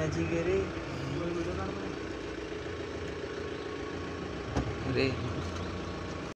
नची गे रे। कोई वीडियो काट में अरे